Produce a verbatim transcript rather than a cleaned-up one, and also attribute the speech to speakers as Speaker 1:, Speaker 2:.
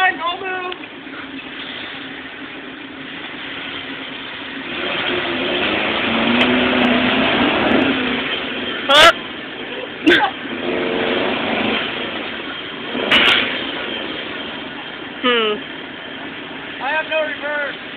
Speaker 1: fine. Don't move.
Speaker 2: Huh? hmm.
Speaker 1: I have no reverse.